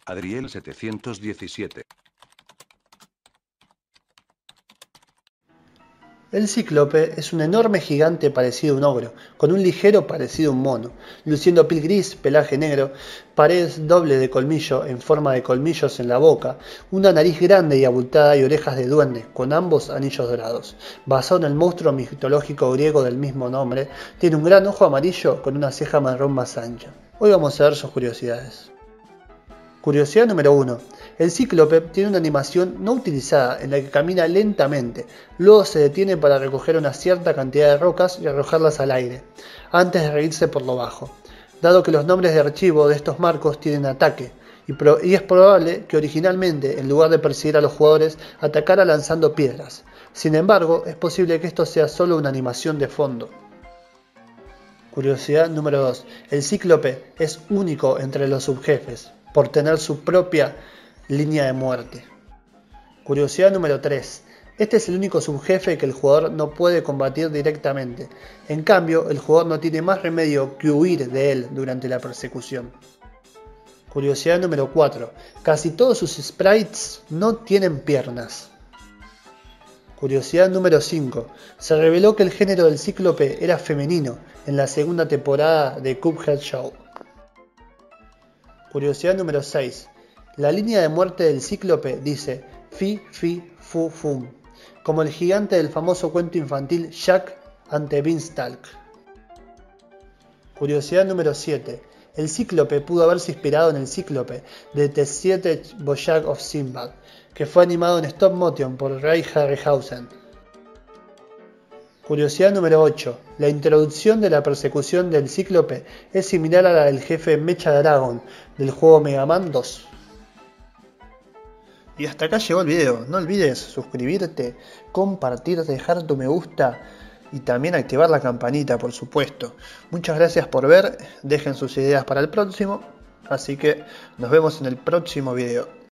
Adriel 717. El cíclope es un enorme gigante parecido a un ogro, con un ligero parecido a un mono, luciendo piel gris, pelaje negro, pared doble de colmillo en forma de colmillos en la boca, una nariz grande y abultada y orejas de duende, con ambos anillos dorados. Basado en el monstruo mitológico griego del mismo nombre, tiene un gran ojo amarillo con una ceja marrón más ancha. Hoy vamos a ver sus curiosidades. Curiosidad número 1. El cíclope tiene una animación no utilizada en la que camina lentamente, luego se detiene para recoger una cierta cantidad de rocas y arrojarlas al aire, antes de reírse por lo bajo. Dado que los nombres de archivo de estos marcos tienen ataque, y es probable que originalmente, en lugar de perseguir a los jugadores, atacara lanzando piedras. Sin embargo, es posible que esto sea solo una animación de fondo. Curiosidad número 2. El cíclope es único entre los subjefes, por tener su propia línea de muerte. Curiosidad número 3. Este es el único subjefe que el jugador no puede combatir directamente. En cambio, el jugador no tiene más remedio que huir de él durante la persecución. Curiosidad número 4. Casi todos sus sprites no tienen piernas. Curiosidad número 5. Se reveló que el género del cíclope era femenino en la segunda temporada de Cuphead Show. Curiosidad número 6. La línea de muerte del cíclope dice Fi, Fi, Fu, Fum, como el gigante del famoso cuento infantil Jack and the Beanstalk. Curiosidad número 7. El cíclope pudo haberse inspirado en el cíclope de The Siete Voyage of Sinbad, que fue animado en stop motion por Ray Harryhausen. Curiosidad número 8. La introducción de la persecución del cíclope es similar a la del jefe Mecha Dragon del juego Mega Man 2. Y hasta acá llegó el video. No olvides suscribirte, compartir, dejar tu me gusta y también activar la campanita, por supuesto. Muchas gracias por ver. Dejen sus ideas para el próximo. Así que nos vemos en el próximo video.